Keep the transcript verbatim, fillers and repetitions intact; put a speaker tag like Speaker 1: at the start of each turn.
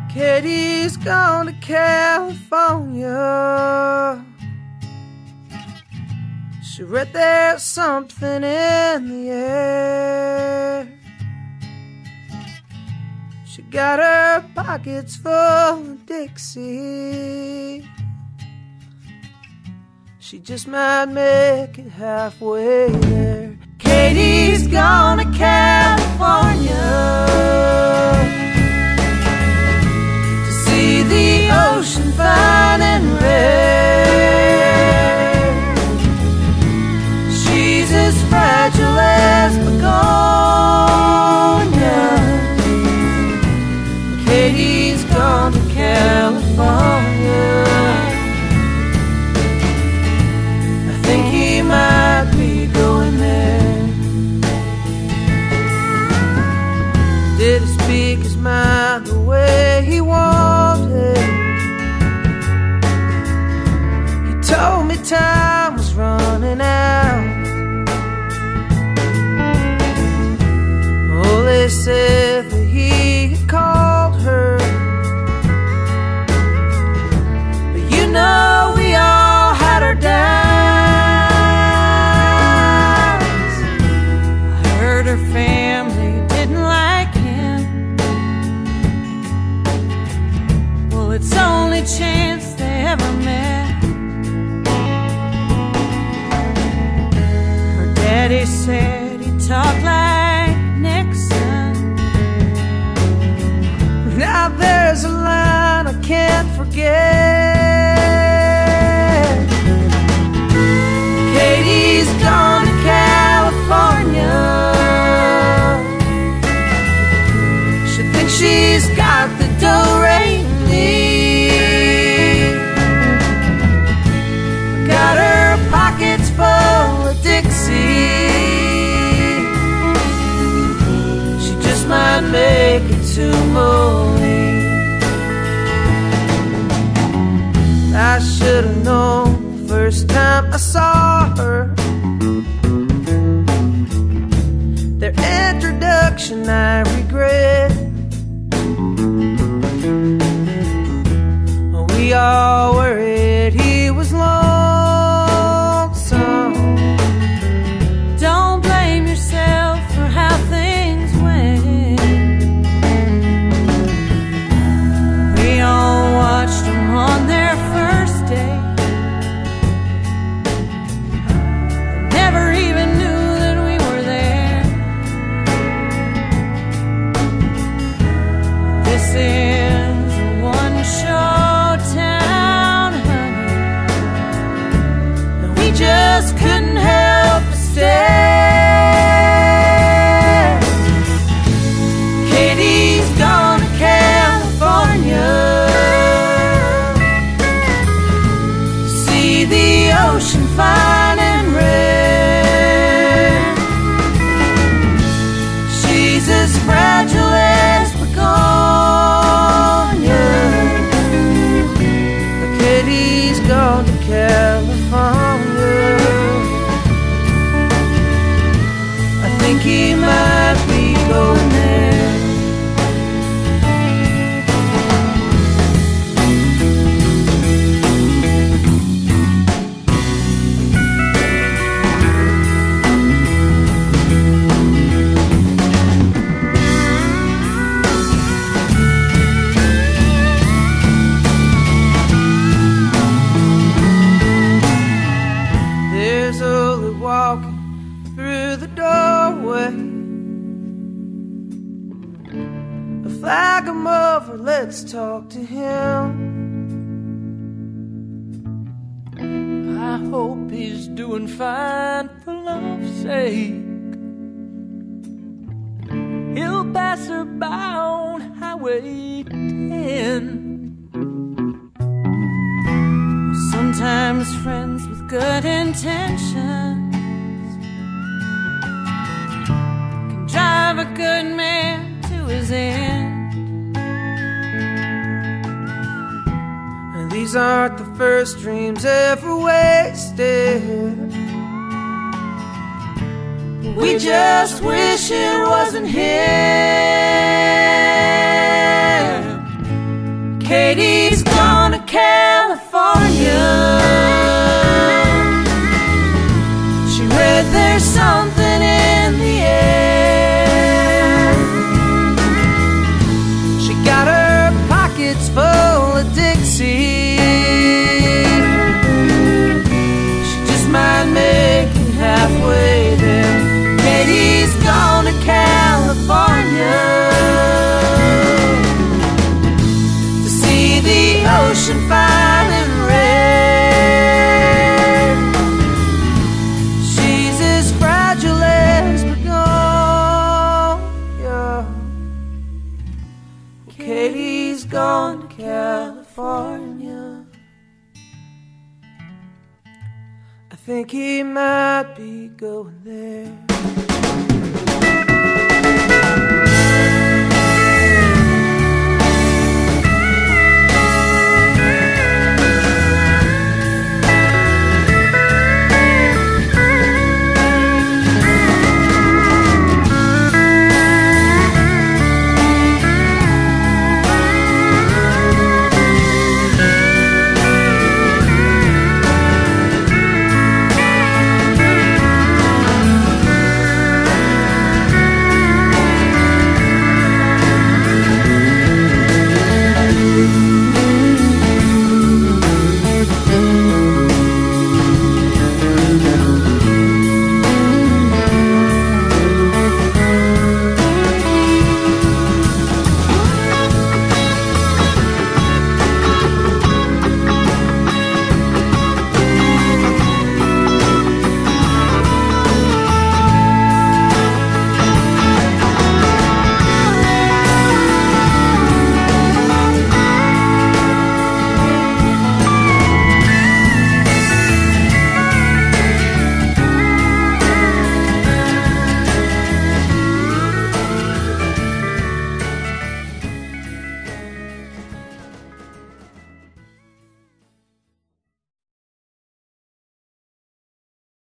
Speaker 1: Katie's gone to California. She read there's something in the air. She got her pockets full of Dixie. She just might make it halfway there. Katie's gone to California to see the ocean fine and rare. She's as fragile as begonia. Katie's gone to California. I think he might be going there. Did he speak his mind the way he wanted? He told me time was running out. Oh, they said that he had called her, but you know we all had our doubts. I heard her family didn't like him. Well, it's the only chance they ever met. Her daddy said he talked like Nixon. Now there's a line I can't forget. Katie's gone to California. She thinks she's got the do-re-mi. Got her pockets full of Dixie. She just might make it to Moline. I should have known the first time I saw her. Their introduction I regret. We all worried he was lonesome. Don't blame yourself for how things went. We all watched them on their first date. Never even knew that we were there. This is a one-show town, honey, and we just couldn't help but stare. Katie's gone to California to see the ocean fine and rare. She's as fragile as begonia. Katie's gone to California. I think he might be going there. There's Oli walking through the doorway. A flag him over, let's talk to him.
Speaker 2: I hope he's doing fine for love's sake. He'll pass her by on Highway ten. Sometimes friends with good intentions can drive a good man to his end.
Speaker 1: And these aren't the first dreams ever wasted. We just wish it wasn't here.
Speaker 2: California. She read there's something in the air.
Speaker 1: She got her pockets full of Dixie. She just might make it halfway there. Katie's gone to California to see the ocean finally red. She's as fragile as begonia. Katie's gone to California. I think he might be going there.